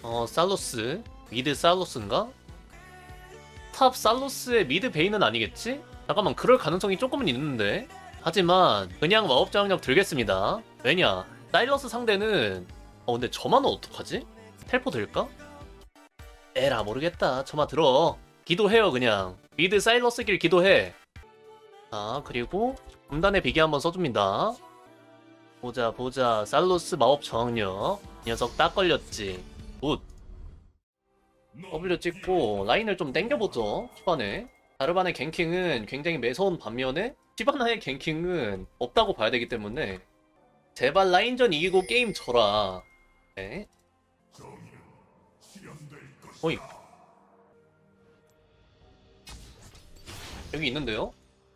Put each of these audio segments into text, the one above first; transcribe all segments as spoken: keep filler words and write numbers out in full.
어, 살로스. 미드 살로스인가? 탑 살로스의 미드 베인은 아니겠지? 잠깐만, 그럴 가능성이 조금은 있는데. 하지만 그냥 마법장력 들겠습니다. 왜냐, 사일러스 상대는 어 근데 저만은 어떡하지? 텔포 될까? 에라 모르겠다. 저만 들어. 기도해요 그냥. 미드 사일러스 길 기도해. 자, 그리고 금단의 비계 한번 써줍니다. 보자 보자. 살로스 마법 저항력. 녀석 딱 걸렸지. 굿. W 찍고 라인을 좀 땡겨보죠. 초반에 자르반의 갱킹은 굉장히 매서운 반면에 시바나의 갱킹은 없다고 봐야 되기 때문에 제발 라인전 이기고 게임 져라. 네. 어이, 여기 있는데요?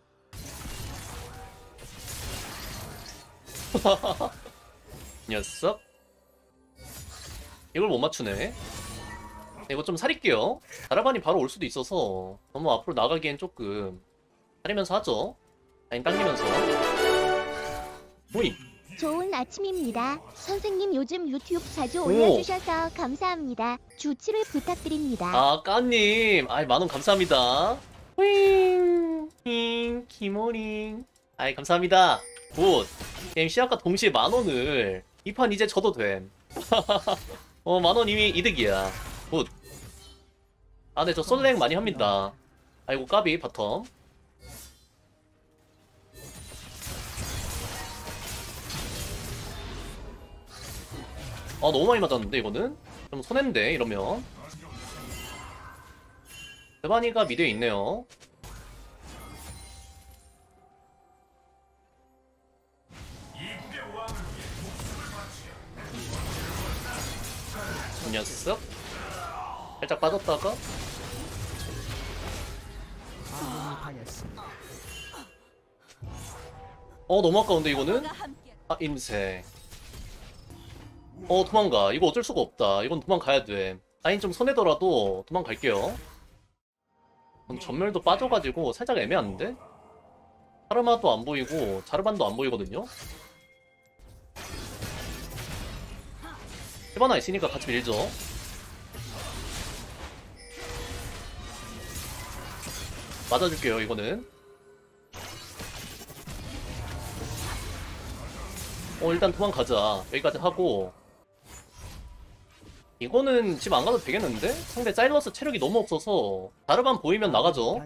녀석. 이걸 못 맞추네. 이거 좀 사릴게요. 자라반이 바로 올 수도 있어서 너무 앞으로 나가기엔 조금 사리면서 하죠. 라인 당기면서. 오이. 좋은 아침입니다. 선생님 요즘 유튜브 자주 오. 올려주셔서 감사합니다. 주치를 부탁드립니다. 아, 까님. 아이, 만원 감사합니다. 윙, 윙, 기모닝. 아이, 감사합니다. 굿. 게임 시작과 동시에 만원을. 이 판 이제 져도 됨. 어, 만원 이미 이득이야. 굿. 아, 네, 저 솔랭 많이 합니다. 아이고, 까비, 바텀. 아, 너무 많이 맞았는데, 이거는? 좀 손해인데, 이러면. 세바니가 미드에 있네요. 이 녀석. 살짝 빠졌다가. 어, 너무 아까운데, 이거는? 아, 임세. 어, 도망가. 이거 어쩔 수가 없다. 이건 도망가야 돼. 라인 좀 손해더라도 도망갈게요. 전멸도 빠져가지고 살짝 애매한데? 카르마도 안 보이고 자르반도 안 보이거든요? 히바나 있으니까 같이 밀죠. 맞아줄게요, 이거는. 어, 일단 도망가자. 여기까지 하고. 이거는 집 안 가도 되겠는데? 상대 사일러스 체력이 너무 없어서 자르반 보이면 나가죠.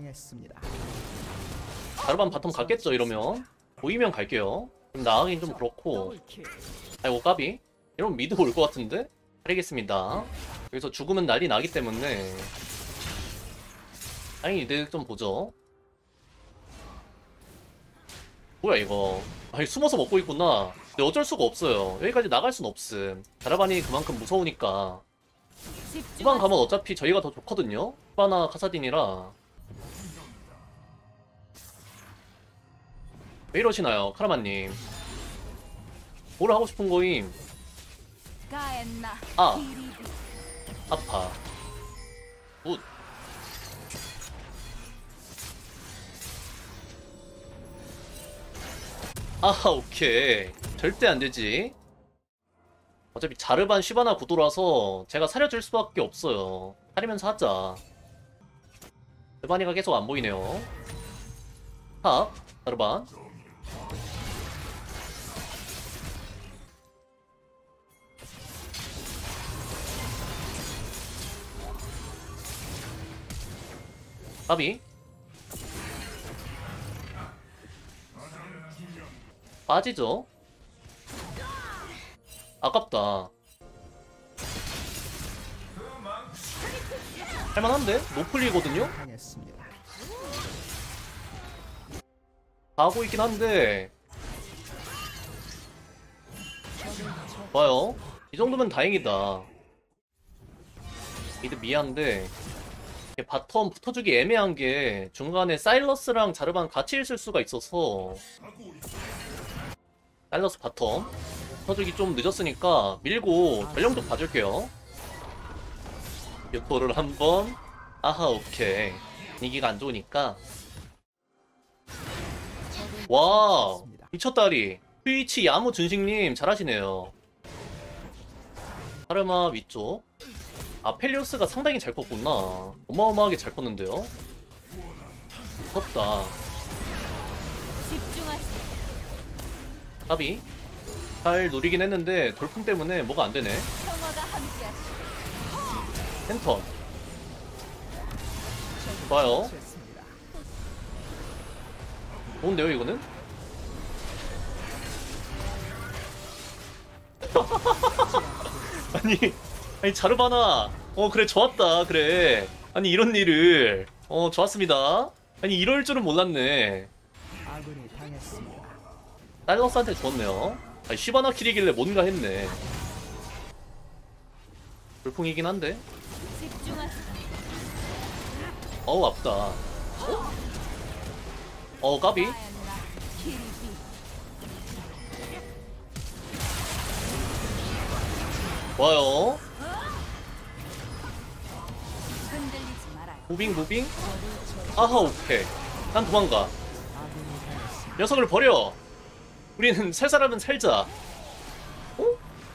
자르반 바텀 갔겠죠, 이러면. 보이면 갈게요. 좀 나가긴 좀 그렇고. 아이고, 까비. 이러면 미드 올 것 같은데? 가리겠습니다. 여기서 죽으면 난리 나기 때문에 아니, 이득 좀 보죠. 뭐야 이거. 아니, 숨어서 먹고 있구나. 근데 어쩔 수가 없어요. 여기까지 나갈 순 없음. 자라반이 그만큼 무서우니까. 후반 가면 어차피 저희가 더 좋거든요. 후바나 카사딘이라. 왜 이러시나요, 카라만님? 뭘 하고 싶은 거임? 아, 아파. 굿. 아하, 오케이. 절대 안 되지. 어차피 자르반 시바나 구도라서 제가 사려줄 수밖에 없어요. 사리면서 하자. 자르반이가 계속 안 보이네요. 탑, 자르반. 까비. 빠지죠? 아깝다. 할만한데? 노플리거든요? 가고 있긴 한데. 좋아요. 이 정도면 다행이다. 미드 미안한데 바텀 붙어주기 애매한 게 중간에 사일러스랑 자르반 같이 있을 수가 있어서. 사일러스 바텀 붙어주기 좀 늦었으니까 밀고 전령 좀 봐줄게요. 요토를 한번. 아하, 오케이. 분위기가 안 좋으니까. 와, 미쳤다리. 트위치 야무 준식님 잘하시네요. 카르마 위쪽. 아펠리오스가 상당히 잘 컸구나. 어마어마하게 잘 컸는데요. 무섭다. 까비. 잘 노리긴 했는데 돌풍 때문에 뭐가 안 되네. 팬턴. 좋아요. 좋은데요 이거는? 아니 아니 자르바나 어 그래 좋았다 그래. 아니 이런 일을 어 좋았습니다. 아니 이럴 줄은 몰랐네. 사일러스한테 좋았네요. 아니 시바나 킬이길래 뭔가 했네. 돌풍이긴 한데 어우 아프다. 어? 어 까비. 좋아요. 무빙 무빙. 아하 오케이. 난 도망가. 녀석을 버려. 우리는 살 사람은 살자. 어?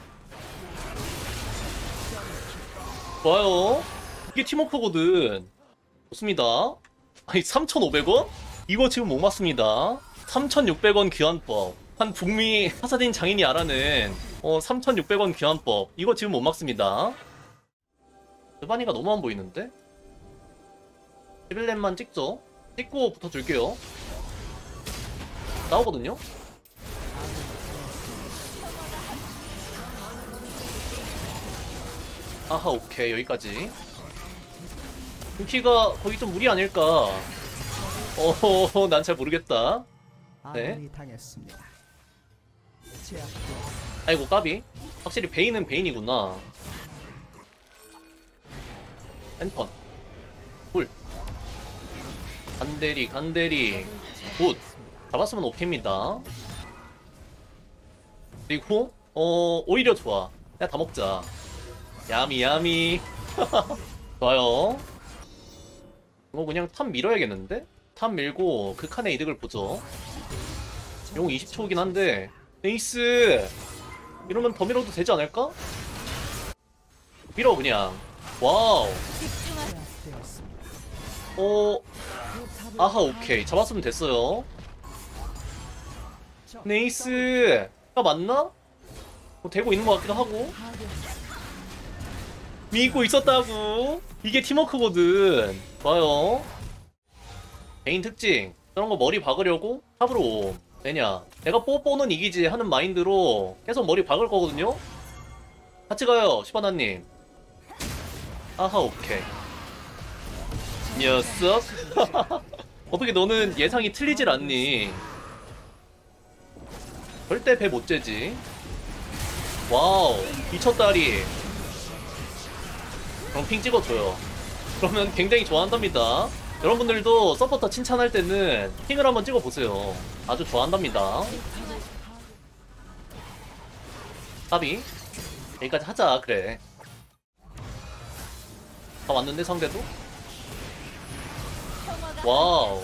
좋아요. 이게 팀워크거든. 좋습니다. 아니 삼천오백 원? 이거 지금 못 맞습니다. 삼천육백 원 귀환법. 한 북미 하사딘 장인이 알아낸 어 삼천육백 원 귀환법. 이거 지금 못 막습니다. 스바니가 너무 안 보이는데? 십일 렙만 찍죠. 찍고 붙어줄게요. 나오거든요? 아하 오케이 여기까지. 키가 거기 좀 무리 아닐까. 어허 난 잘 모르겠다. 네. 아이고 까비. 확실히 베인은 베인이구나. 팬턴 굴 간대리 간대리 굿. 잡았으면 오케이입니다. 그리고 어 오히려 좋아. 그냥 다 먹자. 야미 야미. 좋아요. 이거 그냥 탑 밀어야겠는데? 탑 밀고 극한의 이득을 보죠. 용 이십 초이긴 한데 에이스 이러면 더 밀어도 되지 않을까? 밀어 그냥. 와우. 어 아하 오케이 잡았으면 됐어요. 네이스가 맞나? 뭐 되고 있는 것 같기도 하고. 믿고 있었다고. 이게 팀워크거든. 좋아요. 베인 특징 저런 거 머리 박으려고 탑으로 옴. 왜냐 내가 뽀뽀는 이기지 하는 마인드로 계속 머리 박을 거거든요. 같이 가요 시바나님. 아하 오케이. 녀석. 어떻게 너는 예상이 틀리질 않니? 절대 배 못 재지. 와우 미쳤다리. 그럼 핑 찍어줘요. 그러면 굉장히 좋아한답니다. 여러분들도 서포터 칭찬할 때는 핑을 한번 찍어보세요. 아주 좋아한답니다. 까비 여기까지 하자. 그래 다 왔는데 상대도? 와우.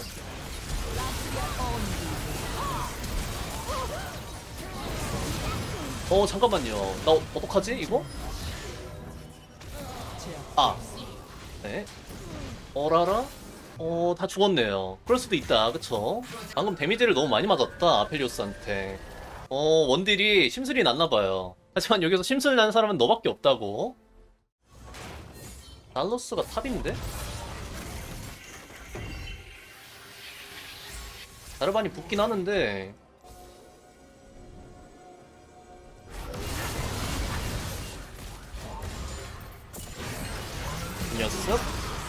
어 잠깐만요. 나 어, 어떡하지 이거? 아 네. 어라라? 어 다 죽었네요. 그럴 수도 있다 그쵸? 방금 데미지를 너무 많이 맞았다 아펠리오스한테. 어 원딜이 심술이 났나봐요. 하지만 여기서 심술 난 사람은 너밖에 없다고. 달로스가 탑인데? 자르반이 붙긴 하는데 이 녀석?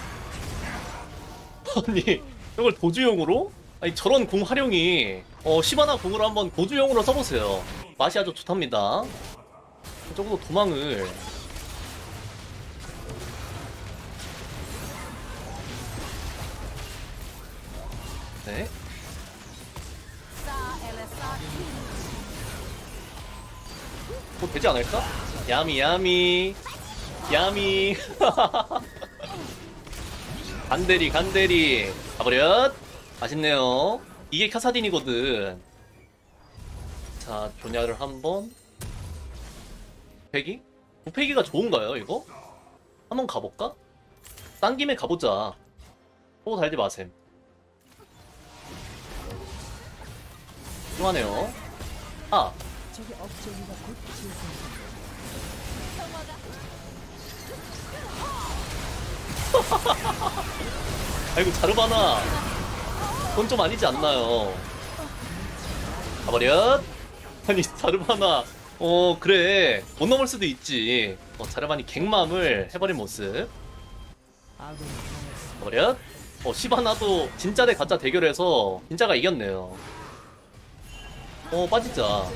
아니 이걸 도주용으로? 아니 저런 공 활용이 어 시바나 공으로 한번 도주용으로 써보세요. 맛이 아주 좋답니다. 저것도 도망을. 네. 뭐 되지 않을까? 야미 야미 야미. 간대리 간대리 가버렸. 맛있네요. 이게 카사딘이거든. 자 조냐를 한번. 부패기? 부패기가 좋은가요 이거? 한번 가볼까? 딴 김에 가보자. 또 달지 마셈. 그만해요. 아! 저기 업종이가 곧 지어진다. 아이고 자르바나 그건 좀 아니지 않나요? 가버렸. 아니 자르바나 어 그래 못 넘을 수도 있지. 어 자르바니 갱맘을 해버린 모습. 아군이 당했습니다. 가버렸. 어 시바나도 진짜 대 가짜 대결해서 진짜가 이겼네요. 어 빠지자.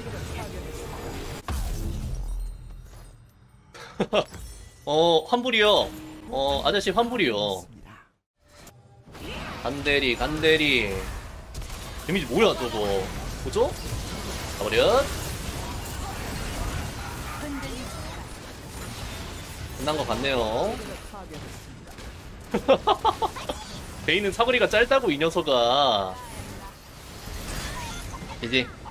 어 환불이요. 어 아저씨 환불이요. 간대리 간대리 데미지 뭐야 저거. 보죠? 가버렸. 끝난 것 같네요. 베인은 사거리가 짧다고 이 녀석아. 이제